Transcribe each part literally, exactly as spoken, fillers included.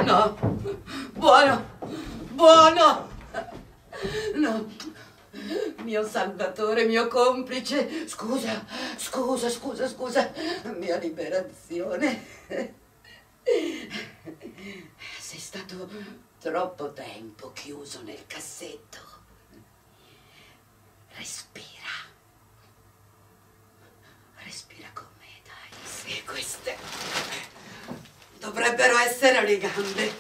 No, buono, buono. No, mio salvatore, mio complice, scusa, scusa, scusa, scusa, mia liberazione. Sei stato troppo tempo chiuso nel cassetto. Respira. Respira con me, dai. Sì, queste dovrebbero essere le gambe.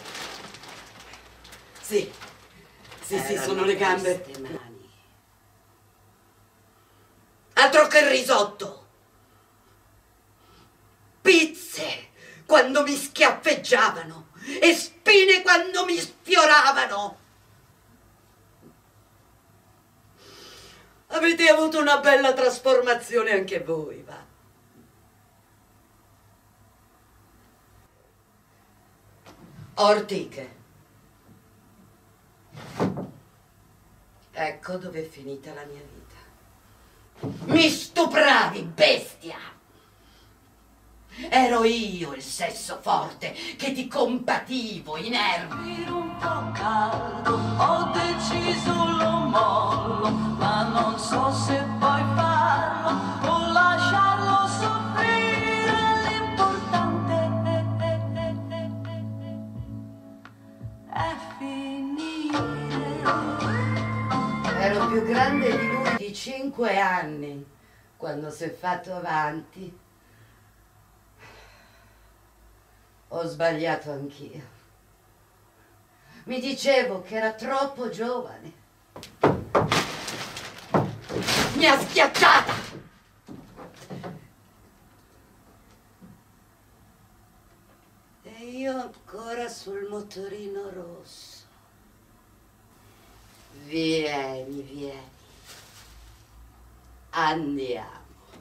Sì, sì, sì, sono le gambe. Mani. Altro che risotto. Pizze quando mi schiaffeggiavano e spine quando mi sfioravano. Avete avuto una bella trasformazione anche voi, va? Ortiche. Ecco dove è finita la mia vita. Mi stupravi, bestia! Ero io il sesso forte che ti compativo i nervi. Un po' caldo, ho deciso lo mollo, ma non so se puoi farlo o lasciarlo soffrire. L'importante è finire. Ero più grande di lui di cinque anni quando si è fatto avanti. Ho sbagliato anch'io. Mi dicevo che era troppo giovane. Mi ha schiacciata! E io ancora sul motorino rosso. Vieni, vieni. Andiamo.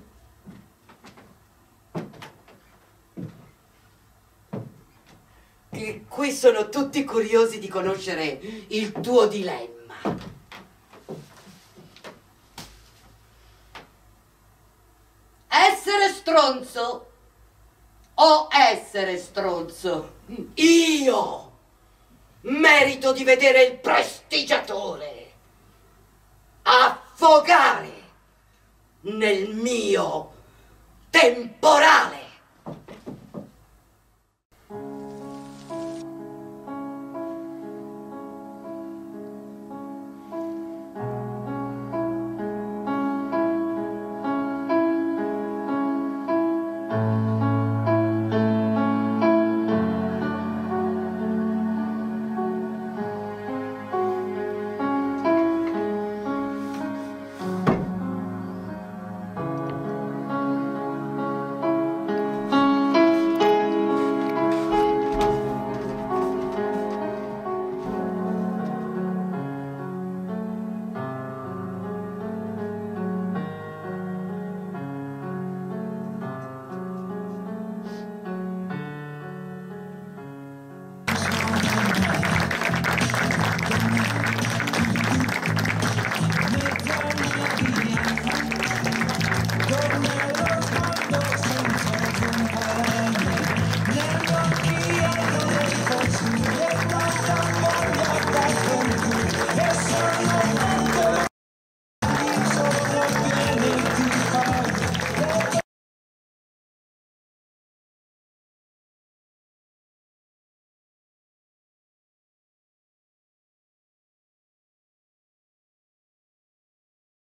Che qui sono tutti curiosi di conoscere il tuo dilemma. Essere stronzo o essere stronzo? Io merito di vedere il prestigiatore affogare nel mio temporale.